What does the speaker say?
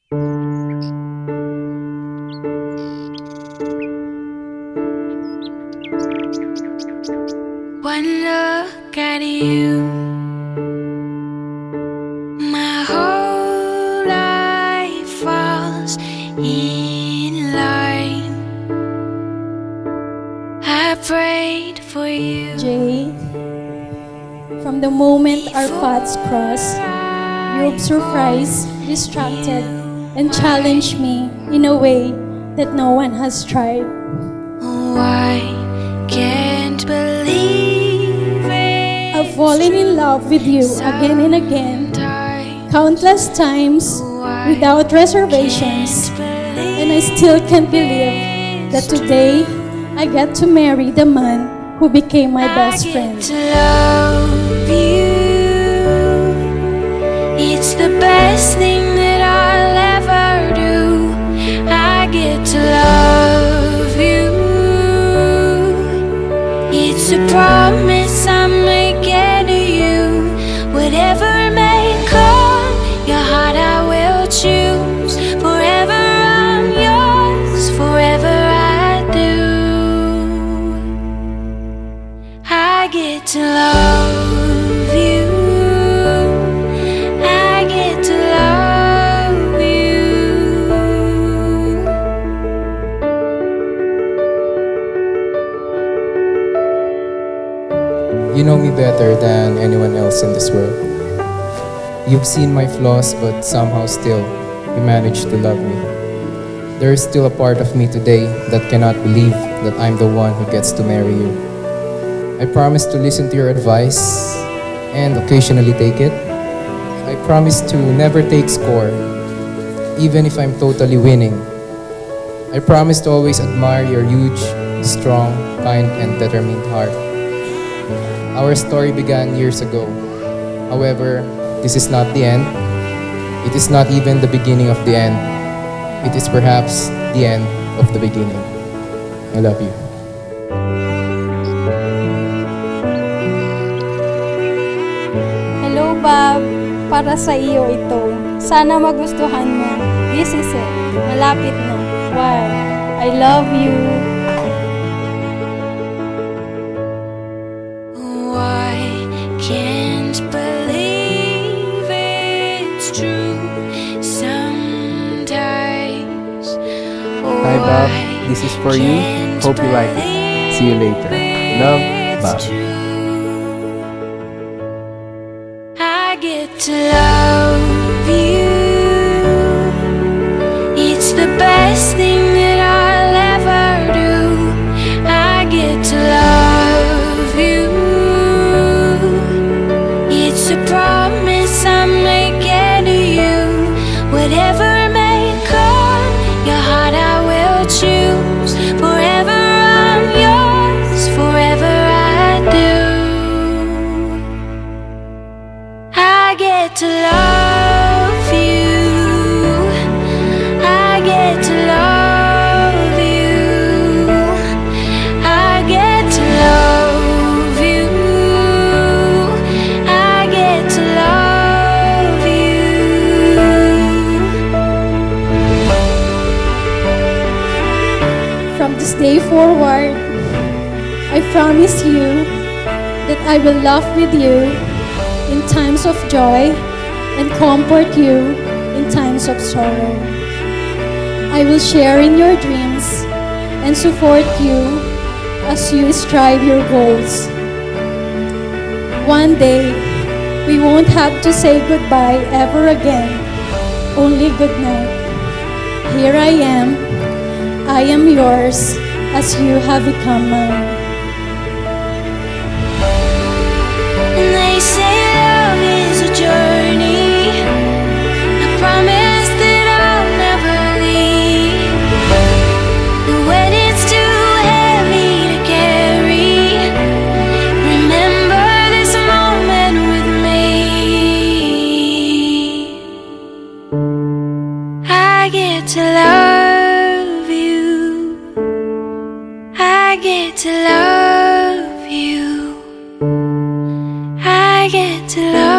One look at you, my whole life falls in line. I prayed for you. Jay, from the moment our paths crossed, you surprised, distracted, and challenged me in a way that no one has tried. Oh, I can't believe it. I've fallen in love with you again and again, countless times, without reservations, and I still can't believe that today I get to marry the man who became my best friend. I get to love you. It's the best thing that I'll ever do. I get to love you. It's a promise I'm making to you. Whatever may come, your heart I will choose. Forever I'm yours, forever I do. I get to love you. I get to love you. You know me better than anyone else in this world. You've seen my flaws, but somehow still, you managed to love me. There is still a part of me today that cannot believe that I'm the one who gets to marry you. I promise to listen to your advice and occasionally take it. I promise to never take score, even if I'm totally winning. I promise to always admire your huge, strong, kind, and determined heart. Our story began years ago. However, this is not the end. It is not even the beginning of the end. It is perhaps the end of the beginning. I love you. Hello, Bob. Para sa iyo ito. Sana magustuhan mo. This is it. Malapit na. Wow. I love you. Can't believe it's true sometimes. Hi Bob, this is for you. Hope you like it. See you later. Love, Bob. I get to love you. It's the best thing that I'll ever do. I get to love you. It's a promise I'm making to you. Whatever may come, your heart I will choose. Forever I'm yours, forever I do. I get to love you. I get to love you. I get to love you. I get to love you. From this day forward, I promise you that I will laugh with you in times of joy and comfort you in times of sorrow. I will share in your dreams and support you as you strive your goals. One day, we won't have to say goodbye ever again, only good night. Here I am yours as you have become mine. And they say love is a journey. I promise that I'll never leave. But when it's too heavy to carry, remember this moment with me. I get to love you. I get to love you. I get to love